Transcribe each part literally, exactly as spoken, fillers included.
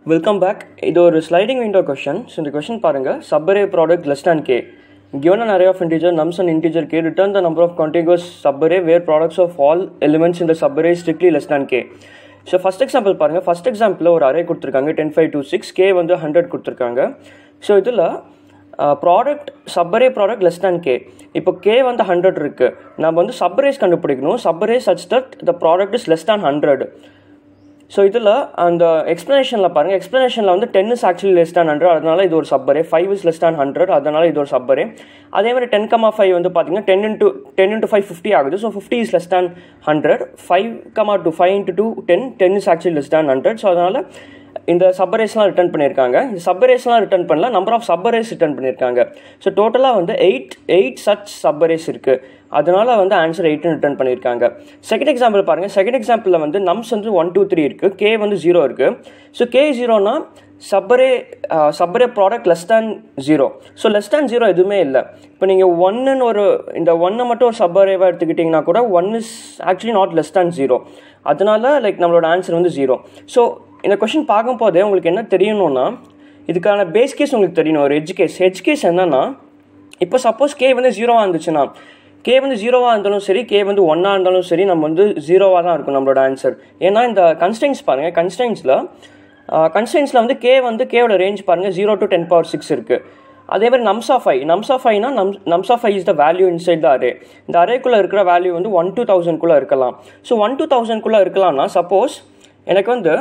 Welcome back. This is a sliding window question. So, the question is subarray product less than k. Given an array of integer nums and integer k, return the number of contiguous subarray where products of all elements in the subarray is strictly less than k. So, first example, first example, ஒரு array கொடுத்திருக்காங்க ten five two six, k வந்து one hundred கொடுத்திருக்காங்க. So, இதில் product subarray product less than k. இப்போ k வந்து hundred இருக்குது, நம்ம வந்து சப்பரேஸ் கண்டுபிடிக்கணும். Subarray such that the product is less than hundred. So இதில் அந்த எக்ஸ்ப்ளனேஷனில் பாருங்கள், எக்ஸ்ப்ளனேஷனில் வந்து ten is actually less than hundred, அதனால இது ஒரு subarray. Five is less than hundred, அதனால இது ஒரு சப்பரே. அதே மாதிரி டென் கமா ஃபைவ் வந்து பார்த்தீங்கன்னா ten into ten into five fifty ஆகுது. So fifty is less than hundred. Five comma two five into two ten, ten is actually less than hundred. So அதனால் இந்த சப்பரேஸ்லாம் ரிட்டர்ன் பண்ணியிருக்காங்க. இந்த சப்பரேஸ்லாம் ரிட்டர்ன் பண்ணல, நம்பர் ஆஃப் சப்பரேஸ் ரிட்டர்ன் பண்ணியிருக்காங்க. So டோட்டலாக வந்து எயிட் எயிட் சச் சப்பரேஸ் இருக்குது, அதனால வந்து ஆன்சர் எயிட்னு ரிட்டர்ன் பண்ணியிருக்காங்க. செகண்ட் எக்ஸாம்பிள் பாருங்கள். செகண்ட் எக்ஸாம்பிளில் வந்து நம்ஸ் வந்து ஒன் டூ த்ரீ இருக்குது, கே வந்து ஜீரோ இருக்குது. ஸோ கே ஜீரோனா subarray subarray product less than zero. So less than zero எதுவுமே இல்லை. இப்போ நீங்கள் ஒன்னுன்னு ஒரு இந்த ஒன்னை மட்டும் ஒரு சப்பரேவாக எடுத்துக்கிட்டிங்கன்னா கூட one is actually not less than zero, அதனால லைக் நம்மளோட ஆன்சர் வந்து ஜீரோ. ஸோ இந்த கொஷின் பார்க்கும்போதே உங்களுக்கு என்ன தெரியணும்னா, இதுக்கான பேஸ் கேஸ் உங்களுக்கு தெரியணும். ஒரு எட்ஜ் கேஸ். எட்ஜ் கேஸ் என்னன்னா, இப்போ சப்போஸ் கே வந்து ஜீரோவாக இருந்துச்சுன்னா, கே வந்து ஜீரோவாக இருந்தாலும் சரி, கே வந்து ஒன்னாக இருந்தாலும் சரி, நம்ம வந்து ஜீரோவாக தான் இருக்கும் நம்மளோட ஆன்சர். ஏன்னா இந்த கன்ஸ்டன்ஸ் பாருங்கள், கன்ஸ்டன்ஸில் கன்ஸ்டன்ஸில் வந்து கே வந்து கேவோட ரேஞ்ச் பாருங்கள் zero to ten power six இருக்குது. அதே மாதிரி nums of i nums of ஐனா நம் nums of i is the value inside the array. இந்த அரேக்குள்ளே இருக்கிற வேல்யூ வந்து ஒன் டூ தௌசண்ட்குள்ளே இருக்கலாம். ஸோ ஒன் டூ தௌசண்ட்குள்ளே இருக்கலாம்னா சப்போஸ் எனக்கு வந்து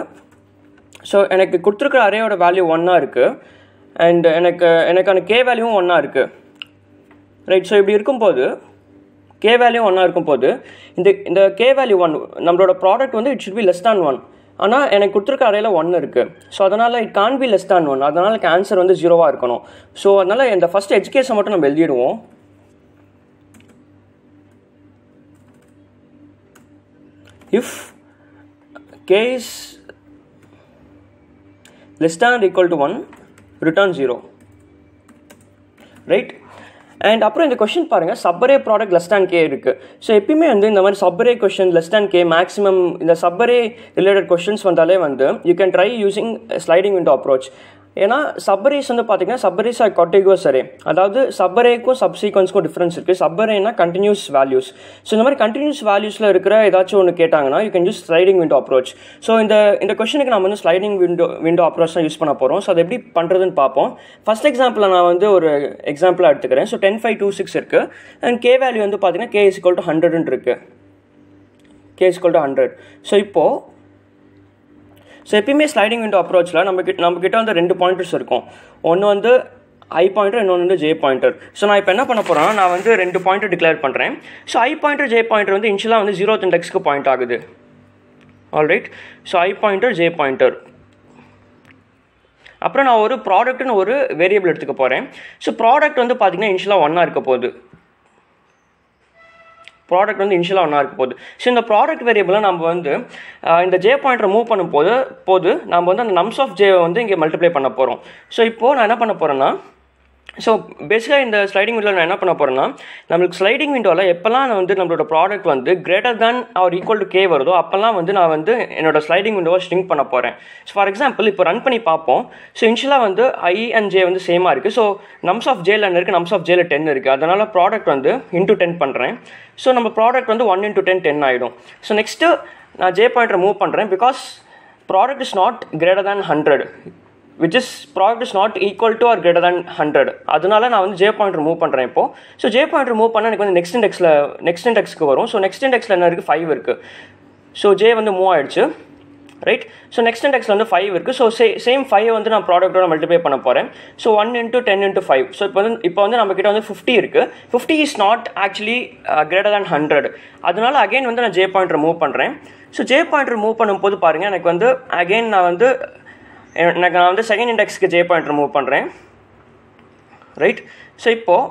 ஸோ எனக்கு கொடுத்துருக்குற அரேயோட வேல்யூ ஒன்னாக இருக்குது, அண்ட் எனக்கு எனக்கான கே வேல்யூவும் ஒன்னாக இருக்குது, ரைட். ஸோ இப்படி இருக்கும்போது கே வேல்யூ ஒன்னாக இருக்கும்போது இந்த இந்த கே வேல்யூ ஒன் நம்மளோட ப்ராடக்ட் வந்து it should be less than one. ஆனால் எனக்கு கொடுத்துருக்க அறையில் ஒன்று இருக்குது. ஸோ அதனால் it can be less than one, அதனால் எனக்கு ஆன்சர் வந்து ஜீரோவாக இருக்கணும். ஸோ அதனால் இந்த ஃபஸ்ட் எஜுகேஷன் மட்டும் நம்ம எழுதிடுவோம். If k is less than or equal to one, return zero, right. And அப்புறம் இந்த கொஷின் பாருங்கள், subarray product less than k இருக்குது. ஸோ எப்பயுமே வந்து இந்த மாதிரி subarray question less than k maximum இந்த சப்பரே ரிலேட்டட் கொஷின்ஸ் வந்தாலே வந்து you can try using sliding window approach. ஏன்னா சப்பரேஸ் வந்து பார்த்தீங்கன்னா சப்பரேஸ் ஆர் கான்டிகுவஸ் அரே, அதாவது சப்பரேக்கும் சப்சீக்வன்ஸ்க்கும் டிஃப்ரென்ஸ் இருக்குது. சப்பரேனா கண்டினியூஸ் வேல்யூஸ். ஸோ இந்த மாதிரி கண்டினியூஸ் வேல்யூஸில் இருக்கிற ஏதாச்சும் ஒன்று கேட்டாங்கன்னா you can use sliding window approach. So இந்த இந்த கொஷனுக்கு நம்ம வந்து ஸ்லைடிங் விண்டோ விண்டோ அப்ரோச் தான் யூஸ் பண்ண போகிறோம். ஸோ அது எப்படி பண்ணுறதுன்னு பார்ப்போம். ஃபஸ்ட் எக்ஸாம்பிளில் நான் வந்து ஒரு எக்ஸாம்பிளாக எடுத்துக்கிறேன். So ten five two six இருக்குது, அண்ட் கே வேல்யூ வந்து பார்த்தீங்கன்னா கே இஸ் ஈக்குவல் டு ஹண்ட்ரட்னு இருக்குது. K is equal to hundred. So இப்போது ஸோ எப்பயுமே ஸ்லைடிங் விண்டோ அப்ரோச்சில் நம்ம கிட்ட நம்ம கிட்ட வந்து ரெண்டு பாயிண்டர்ஸ் இருக்கும். ஒன்று வந்து ஐ பாயிண்டர், இன்னொன்று வந்து ஜே பாயிண்டர். ஸோ நான் இப்போ என்ன பண்ண போகிறேன்னா, நான் வந்து ரெண்டு பாயிண்டர் டிக்ளேர் பண்ணுறேன். So i pointer j pointer வந்து இன்ஷியலாக வந்து ஜீரோத் இண்டெக்ஸ்க்கு பாயிண்ட் ஆகுது. Alright. So i pointer j pointer. அப்புறம் நான் ஒரு ப்ராடக்ட்னு ஒரு வேரியபிள் எடுத்துக்க போகிறேன். ஸோ ப்ராடக்ட் வந்து பார்த்தீங்கன்னா இன்ஷியலாக ஒன்னாக இருக்க போகுது. ப்ராடக்ட் வந்து இனிஷியலாக ஒன்றா இருக்க போகுது. ஸோ இந்த ப்ராடக்ட் வேரியபிளை நம்ம வந்து இந்த ஜே பாயிண்டரை மூவ் பண்ணும் போது போது நம்ம வந்து அந்த நம்ஸ் ஆஃப் ஜே வந்து இங்கே மல்டிப்ளை பண்ண போகிறோம். ஸோ இப்போது நான் என்ன பண்ண போகிறேன்னா, ஸோ பேசிக்காக இந்த ஸ்லைடிங் விண்டோவில் நான் என்ன பண்ண போகிறேன்னா, நம்மளுக்கு ஸ்லைடிங் விண்டோவில் எப்போல்லாம் நான் வந்து நம்மளோட ப்ராடக்ட் வந்து greater than or equal to k வருதோ அப்போல்லாம் வந்து நான் வந்து என்னோட ஸ்லைடிங் விண்டோவை ஸ்ட்ரிங்க் பண்ண போகிறேன். ஸோ ஃபார் எக்ஸாம்பிள் இப்போ ரன் பண்ணி பார்ப்போம். ஸோ இனிஷியலாக வந்து ஐ அண்ட் ஜே வந்து சேமாக இருக்குது. ஸோ நம்ஸ் ஆஃப் ஜேல என்ன இருக்குது, நம்ஸ் ஆஃப் ஜேல டென் இருக்குது, அதனால் ப்ராடக்ட் வந்து இன்டூ டென் பண்ணுறேன். ஸோ நம்ம ப்ராடக்ட் வந்து ஒன் இன்டூ டென் டென் ஆகிடும். ஸோ நெக்ஸ்ட்டு நான் ஜே பாயிண்டரை மூவ் பண்ணுறேன். Because product is not greater than hundred, which is product is not equal to or greater than hundred. அதனால நான் வந்து ஜே பாயிண்டர் மூவ் பண்ணுறேன் இப்போ. ஸோ ஜே பாயிண்டர் மூவ் பண்ணால் எனக்கு வந்து நெக்ஸ்ட் இண்டெக்ஸில் நெக்ஸ்ட் இண்டெக்ஸ்க்கு வரும். ஸோ நெக்ஸ்ட் இண்டெக்ஸில் என்ன இருக்குது, ஃபைவ் இருக்குது. ஸோ ஜே வந்து மூவ் ஆகிடுச்சு, ரைட். ஸோ நெக்ஸ்ட் இண்டெக்ஸில் வந்து ஃபைவ் இருக்குது. ஸோ சே சேம் ஃபைவ் வந்து நான் ப்ராடக்ட்டோட மல்டிப்ளை பண்ண போகிறேன். So one into ten into five. So இப்போ வந்து இப்போ வந்து நம்ம கிட்ட வந்து ஃபிஃப்டி இருக்குது. Fifty is not actually greater than hundred. அதனால அகைன் வந்து நான் ஜே பாயிண்டர் மூவ் பண்ணுறேன். ஸோ ஜே பாயிண்டர் மூவ் பண்ணும்போது பாருங்கள், எனக்கு வந்து அகைன் நான் வந்து எனக்கு நான் வந்து செகண்ட் இண்டெக்ஸ்க்கு ஜே பாயிண்டர் மூவ் பண்ணுறேன், ரைட். ஸோ இப்போது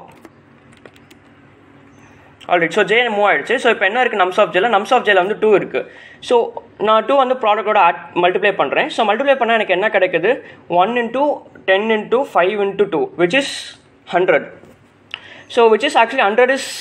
ஆல்ரைட். ஸோ ஜே மூவ் ஆகிடுச்சு. ஸோ இப்போ என்ன இருக்குது, நம்ஸ் ஆஃப் ஜேல நம்ஸ் ஆஃப் ஜேல வந்து டூ இருக்குது. ஸோ நான் டூ வந்து ப்ராடக்டோட ஆட் மல்டிப்ளை பண்ணுறேன். ஸோ மல்டிப்ளை பண்ணால் எனக்கு என்ன கிடைக்குது, one into ten into five into two which is hundred. So which is actually hundred is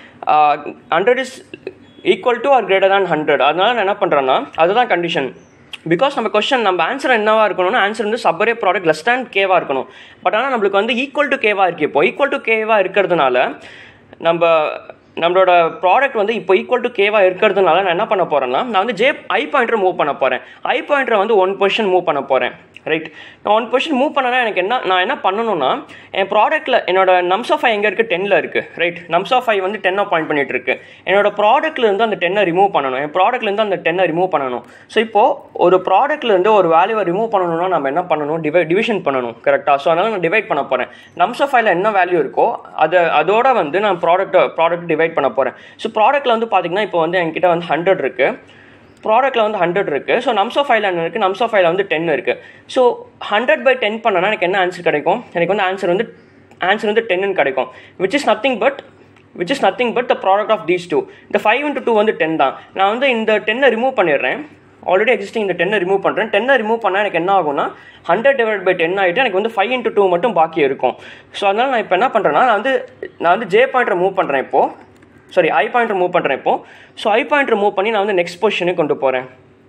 hundred is equal to or greater than hundred. அதனால நான் என்ன பண்ணுறேன்னா, அதுதான் கண்டிஷன். பிகாஸ் நம்ம கொஸ்டின் நம்ம ஆன்சர் என்னவா இருக்கணும்னா ஆன்சர் வந்து சப்பரே ப்ராடக்ட் லெஸ் தேன் கேவா இருக்கணும். பட் ஆனால் நம்மளுக்கு வந்து ஈக்குவல் டு கேவா இருக்கு. இப்போ ஈக்குவல் டு கேவா இருக்கிறதுனால நம்ம நம்மளோட ப்ராடக்ட் வந்து இப்போ ஈக்குவல் டு கேவா இருக்கிறதுனால நான் என்ன பண்ண போறேன்னா நான் வந்து ஜே ஐ பாயிண்டர் மூவ் பண்ண போறேன். ஐ பாயிண்டரை வந்து ஒன் பொசிஷன் மூவ் பண்ண போறேன். ரைட், நான் ஒன் பொசிஷன் மூவ் பண்ணனா எனக்கு என்ன நான் என்ன பண்ணணும்னா என் ப்ராடக்ட்டில் என்னோட நம்ஸ் ஆஃப் ஐ எங்கே இருக்குது டென்னில் இருக்குது. ரைட், நம்ஸ் ஆஃப் ஐ வந்து டென்னை பாயிண்ட் பண்ணிட்டு இருக்கு. என்னோட ப்ராடக்ட்லேருந்து அந்த டென்னை ரிமூவ் பண்ணணும். என் ப்ராடக்ட்லேருந்து அந்த டென்னை ரிமூவ் பண்ணணும். ஸோ இப்போது ஒரு ப்ராடக்ட்லேருந்து ஒரு வேல்யூவை ரிமூவ் பண்ணணும்னா நம்ம என்ன பண்ணணும், டிவை டிவிஷன் பண்ணணும். கரெக்டாக? ஸோ அதனால் நான் டிவைட் பண்ண போகிறேன். நம்ஸ் ஆஃப் ஐயில் என்ன வேல்யூ இருக்கோ அதை அதோட வந்து நான் ப்ராடக்ட் ப்ராடக்ட் டிவைட் பண்ண போகிறேன். ஸோ ப்ராடக்ட்டில் வந்து பார்த்தீங்கன்னா இப்போ வந்து என்கிட்ட வந்து ஹண்ட்ரட் இருக்குது, ப்ராடக்ட்டில் வந்து ஹண்ட்ரட் இருக்குது. ஸோ நம்ஸ் ஆஃப் ஐயில் என்ன இருக்குது, நம்ஸ் ஆஃப் ஐயில் வந்து டென் இருக்குது. ஸோ ஹண்ட்ரட் பை டென் பண்ணனா எனக்கு என்ன ஆன்சர் கிடைக்கும், எனக்கு வந்து ஆன்சர் வந்து ஆன்சர் வந்து டென்னு கிடைக்கும். Which is nothing but which is nothing but the product of these two. இந்த ஃபைவ் இன்ட்டு டூ வந்து டென் தான். நான் வந்து இந்த டென்னை ரிமூவ் பண்ணிடுறேன். ஆல்ரெடி எக்ஸிஸ்டிங் இந்த டென்னை ரிமூவ் பண்ணுறேன். டென்னை ரிமூவ் பண்ணால் எனக்கு என்ன ஆகும்னா ஹண்ட்ரட் டிவைட் பை டென் ஆகிட்டு எனக்கு வந்து ஃபைவ் இன்ட்டு டூ மட்டும் பாக்கி இருக்கும். ஸோ அதனால் நான் இப்போ என்ன பண்ணுறேன்னா நான் வந்து நான் வந்து ஜே பாயிண்டரை மூவ் பண்ணுறேன். இப்போது சாரி ஐ பாயிண்டர் மூவ் பண்ணுறேன் இப்போ. ஸோ ஐ பாயிண்டர் மூவ் பண்ணி நான் வந்து நெக்ஸ்ட் பொசிஷனுக்கு கொண்டு போகிறேன்.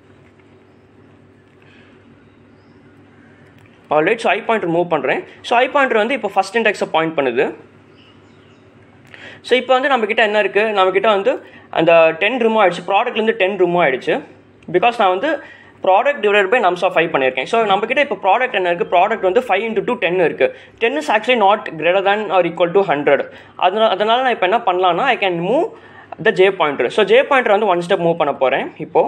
Alright, so i pointer move பண்ணுறேன். ஸோ ஐ பாயிண்டர் வந்து இப்போ ஃபஸ்ட் இண்டெக்ஸை பாயிண்ட் பண்ணுது. ஸோ இப்போ வந்து நம்மக்கிட்ட என்ன இருக்குது, நம்மக்கிட்ட வந்து அந்த டென் ரிமூவ் ஆகிடுச்சு, ப்ராடக்ட்லேருந்து டென் ரிமூவ் ஆகிடுச்சு. பிகாஸ் நான் வந்து product divide by nums of five பண்ணியிருக்கேன். ஸோ நம்மக்கிட்ட இப்போ ப்ராடக்ட் என்ன இருக்குது, ப்ராடக்ட் வந்து ஃபைவ் இன்ட்டு டூ டென் இருக்குது. Ten is actually not greater than or equal to hundred. அதனால் அதனால் நான் இப்போ என்ன பண்ணலான்னா I can move the j pointer. So j pointer வந்து ஒன் ஸ்டெப் மூவ் பண்ண போகிறேன் இப்போது.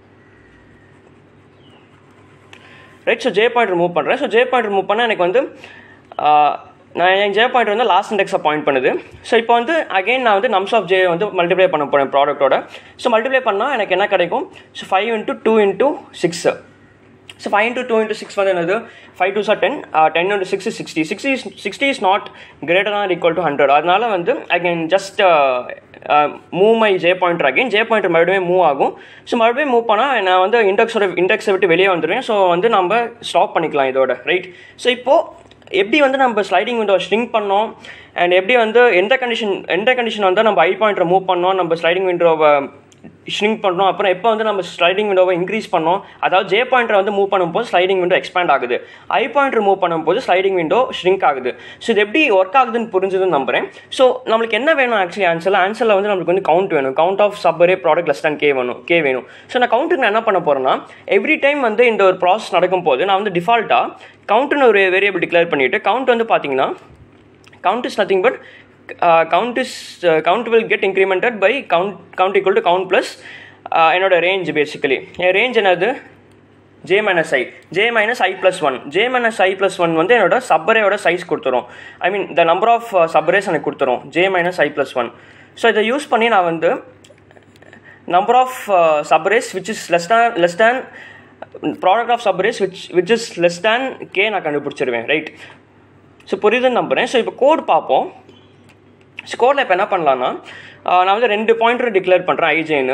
Right, so j pointer move பண்ணுறேன். ஸோ ஜே பாயிண்டர் மூவ் பண்ணால் எனக்கு வந்து நான் என் ஜே பாயிண்டர் வந்து லாஸ்ட் இண்டெக்ஸை பாயிண்ட் பண்ணுது. ஸோ இப்போ வந்து அகைன் நான் வந்து நம்ஸ் ஆஃப் ஜே வந்து மல்டிப்ளை பண்ண போகிறேன் ப்ராடக்ட்டோட. ஸோ மல்டிப்ளை பண்ணால் எனக்கு என்ன கிடைக்கும், so five into two into six. So five into two into six வந்து என்னது, ஃபைவ் டூ சார் ten, ten into six sixty. Sixty sixty is not greater than equal to hundred. அதனால வந்து I can just move my j pointer again. J pointer மறுபடியும் move ஆகும். So மறுபடியும் move பண்ணால் நான் வந்து இண்டெக்ஸோட இண்டெக்ஸை விட்டு வெளியே வந்துடுவேன். ஸோ வந்து நம்ம ஸ்டாப் பண்ணிக்கலாம் இதோட. ரைட், ஸோ இப்போது எப்படி வந்து நம்ம ஸ்லைடிங் விண்டோ ஷ்ரிங்க் பண்ணோம் அண்ட் எப்படி வந்து எந்த கண்டிஷன் எந்த கண்டிஷன் வந்து நம்ம ஐ பாயிண்டரை மூவ் பண்ணோம், நம்ம ஸ்லைடிங் விண்டோவை ஷ்ரிங்க் பண்ணோம், அப்புறம் எப்போ வந்து நம்ம ஸ்லைடிங் விண்டோவை இன்க்ரீஸ் பண்ணோம். அதாவது ஜே பாயிண்டரை வந்து மூவ் பண்ணும்போது ஸ்லைடிங் விண்டோ எக்ஸ்பேண்ட் ஆகுது, ஐ பாயிண்டர் மூவ் பண்ணும்போது ஸ்லைடிங் விண்டோ ஷ்ரிங்க் ஆகுது. ஸோ இது எப்படி ஒர்க் ஆகுதுன்னு புரிஞ்சுதுன்னு நம்புறேன். ஸோ நம்மளுக்கு என்ன வேணும் ஆக்சுவலி ஆன்சரில் ஆன்சரில் வந்து நம்மளுக்கு வந்து கவுண்ட் வேணும். Count of subarray product less than k வேணும் கே வேணும் ஸோ நான் கவுண்ட்டுக்கு நான் என்ன பண்ண போகிறேன்னா எவ்ரி டைம் வந்து இந்த ஒரு ப்ராசஸ் நடக்கும் போது நான் வந்து டிஃபால்ட்டாக கவுண்ட்னு ஒரு வேரியபிள் டிக்ளேர் பண்ணிவிட்டு கவுண்ட் வந்து பார்த்தீங்கன்னா count is nothing but count is count will get incremented by count count equal to count plus என்னோட ரேஞ்ச். பேசிக்கலி என் ரேஞ்ச் என்னது, j minus i j minus i plus one. J minus i plus one வந்து என்னோட சப்பரேயோட size கொடுத்துரும். ஐ மீன் the number of subarrays எனக்கு கொடுத்துரும், j minus i plus one. So இதை use பண்ணி நான் வந்து number of subarrays which is less than less than product of subarrays which which is less than k நான் கண்டுபிடிச்சிருவேன். ரைட், ஸோ புரியுதுன்னு நம்புகிறேன். So இப்போ கோட் பார்ப்போம். ஸோ கோடில் இப்போ என்ன பண்ணலான்னா நான் வந்து ரெண்டு பாயிண்டர் டிக்ளேர் பண்ணுறேன், ஐஜேன்னு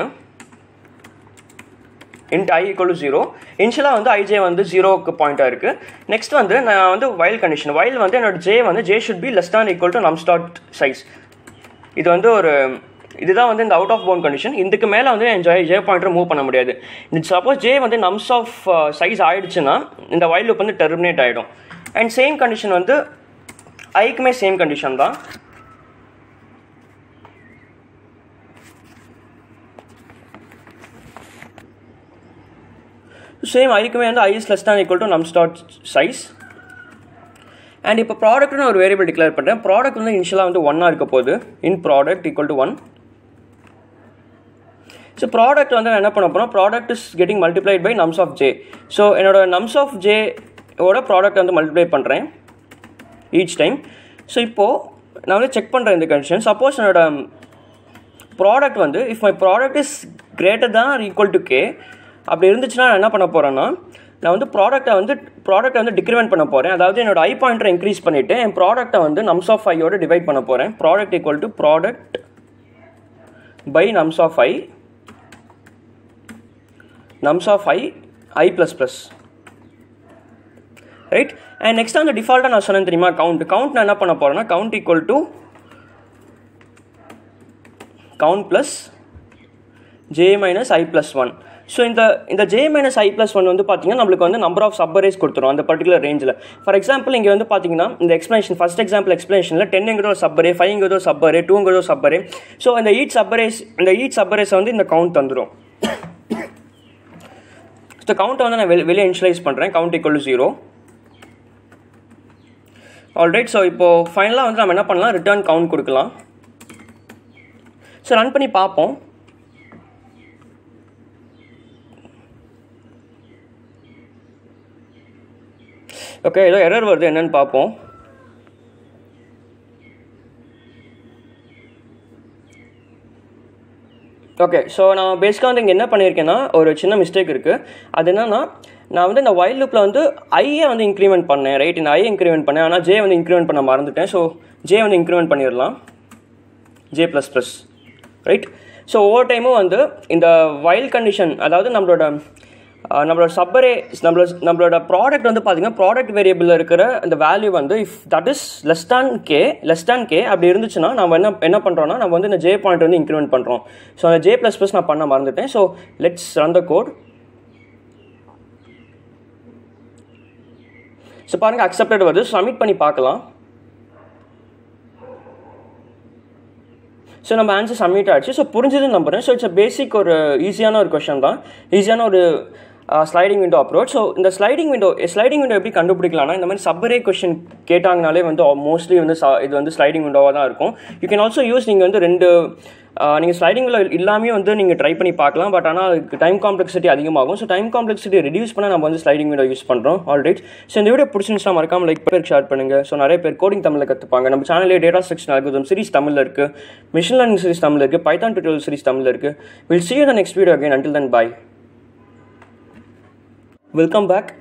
int i equal to zero. இனிஷியலாக வந்து ஐஜே வந்து ஜீரோக்கு பாயிண்டாக இருக்குது. நெக்ஸ்ட் வந்து நான் வந்து வைல் கண்டிஷன், வைல் வந்து என்னோட ஜே வந்து j should be less than equal to nums dot size. இது வந்து ஒரு இதுதான் வந்து இந்த அவுட் ஆஃப் பவுண்ட் கண்டிஷன். இதுக்கு மேலே வந்து என் ஜே ஜே பாயிண்டர் மூவ் பண்ண முடியாது. சப்போஸ் ஜே வந்து நம்ஸ் ஆஃப் சைஸ் ஆகிடுச்சுன்னா இந்த வைல் லூப் வந்து டெர்மினேட் ஆகிடும். அண்ட் சேம் கண்டிஷன் வந்து ஐக்குமே சேம் கண்டிஷன் தான். சேம் ஐக்குமே வந்து i is less than equal to nums dot size. And இப்போ ப்ராடக்ட்னு ஒரு வேரியபிள் டிக்ளேர் பண்ணுறேன். ப்ராடக்ட் வந்து இனிஷியலாக வந்து ஒன்னாக இருக்க போகுது. Int product equal to one. So product வந்து நான் என்ன பண்ண போகிறோம், product is getting multiplied by nums of j. So என்னோட நம்ஸ் ஆஃப் ஜே ஓட ப்ராடக்ட் வந்து மல்டிப்ளை பண்ணுறேன் ஈச் டைம். ஸோ இப்போது நான் வந்து செக் பண்ணுறேன் இந்த கண்டிஷன். சப்போஸ் என்னோட ப்ராடக்ட் வந்து if my product is greater than equal to k அப்படி இருந்துச்சுன்னா நான் என்ன பண்ண போகிறேன்னா நான் வந்து ப்ராடக்ட்டை வந்து ப்ராடக்ட்டை வந்து டிக்ரிமெண்ட் பண்ண போகிறேன். அதாவது என்னோட ஐ பாயிண்டரை இன்க்ரீஸ் பண்ணிவிட்டு என் ப்ராடக்ட்டை வந்து நம்ஸ் ஆஃப் ஐயோட டிவைட் பண்ண போகிறேன். Product equal to product by nums of i nums of i i plus plus. Right, and next அந்த டிஃபால்ட்டாக நான் சொன்னேன் தெரியுமா, கவுண்ட். கவுண்ட் நான் என்ன பண்ண போகிறேன்னா count equal to count plus j minus i plus one. So இந்த இந்த j minus i plus one வந்து பார்த்தீங்கன்னா நம்மளுக்கு வந்து நம்பர் ஆஃப் சப்பரேஸ் கொடுத்துரும் அந்த பர்டிகுலர் ரேஞ்சில். ஃபார் எக்ஸாம்பிள் இங்கே வந்து பார்த்தீங்கன்னா இந்த எக்ஸ்பிளேஷன் ஃபர்ஸ்ட் எக்ஸாம்பிள் எக்ஸ்பிளேஷனில் டென்னுங்கிறது ஒரு சப்பரே, ஃபைவ்ங்கிறது ஒரு சப்பரே, டூங்கிறது ஒரு சப்பரே. ஸோ இந்த ஈச் சப்பரேஸ் இந்த ஈச் சப்பரேஸை வந்து இந்த கவுண்ட் தந்துடும். ஸோ கவுண்ட்டை வந்து நான் வெளி வெளியே இனிஷியலைஸ் பண்ணுறேன். Count equal to zero. Alright. So இப்போது ஃபைனலாக வந்து நம்ம என்ன பண்ணலாம், ரிட்டர்ன் கவுண்ட் கொடுக்கலாம். ஸோ ரன் பண்ணி பார்ப்போம். ஓகே, ஏதோ எரர் வருது, என்னன்னு பார்ப்போம். ஓகே, ஸோ நான் பேசிக்காக வந்து இங்கே என்ன பண்ணியிருக்கேன்னா ஒரு சின்ன மிஸ்டேக் இருக்குது. அது என்னன்னா, நான் வந்து இந்த வைல் லூப்பில் வந்து ஐயை வந்து இன்க்ரிமெண்ட் பண்ணேன். ரைட், இந்த ஐயை இன்க்ரிமெண்ட் பண்ணேன், ஆனால் ஜே வந்து இன்க்ரிமெண்ட் பண்ண மறந்துட்டேன். ஸோ ஜே வந்து இன்க்ரிமெண்ட் பண்ணிடலாம், j plus plus. Right. So ஒவ்வொரு டைமும் வந்து இந்த வைல் கண்டிஷன், அதாவது நம்மளோட நம்மளோட சப்பரே நம்மளோட நம்மளோட ப்ராடக்ட் வந்து பார்த்தீங்கன்னா ப்ராடக்ட் வேரியபிளில் இருக்கிற இந்த வேல்யூ வந்து if that is less than k less than k அப்படி இருந்துச்சுன்னா நம்ம என்ன என்ன பண்ணுறோம்னா நம்ம வந்து இந்த ஜே பாயிண்ட் வந்து இன்க்ரிமெண்ட் பண்ணுறோம். ஸோ அந்த ஜே ப்ளஸ் ப்ளஸ் நான் பண்ண மறந்துட்டேன். So let's run the code. So பாருங்கள் அக்செப்டட் வருது. சப்மிட் பண்ணி பார்க்கலாம். ஸோ நம்ம ஆன்சர் சப்மிட் ஆகிடுச்சு. ஸோ புரிஞ்சதுன்னு நம்புறேன். ஸோ இட்ஸ் அ பேசிக் ஒரு ஈஸியான ஒரு கொஷன் தான், ஈஸியான ஒரு ஸ்லைடிங் விண்டோ அப்ரோச். ஸோ இந்த ஸ்லைடிங் விண்டோ ஸ்லைடிங் விண்டோ எப்படி கண்டுபிடிக்கலாம்னா, இந்த மாதிரி சப்பரே கொஷின் கேட்டாங்கனாலே வந்து மோஸ்ட்லி வந்து இது வந்து ஸ்லைடிங் விண்டோவாக தான் இருக்கும். யூ கேன் ஆல்சோ யூஸ், நீங்கள் வந்து ரெண்டு நீங்கள் ஸ்லைடிங் விண்டோ இல்லாமே வந்து நீங்கள் ட்ரை பண்ணி பார்க்கலாம். பட் ஆனால் அதுக்கு டைம் காம்ப்ளெக்சிட்டி அதிகமாகும். ஸோ டைம் காம்ப்ளெக்சிட்டி ரெடியூஸ் பண்ண நம்ம வந்து ஸ்லைடிங் விண்டோ யூஸ் பண்ணுறோம். ஆல்ரைட். ஸோ இந்த வீடியோ பிடிச்சிருந்துச்சுன்னா மறக்காம லைக் பேர் ஷேர் பண்ணுங்கள். ஸோ நிறைய பேர் கோடிங் தமிழில் கற்றுப்பாங்க. நம்ம சேனலில் டேட்டா ஸ்ட்ரக்சர் அல்காரிதம் சீரிஸ் தமிழில் இருக்குது, மிஷின் லேர்னிங் சீரிஸ் தமிழில் இருக்குது, பைத்தான் டியூட்டோரியல் சீரிஸ் தமிழில் இருக்குது. Will see you in the next video again. Until then, bye. Welcome back.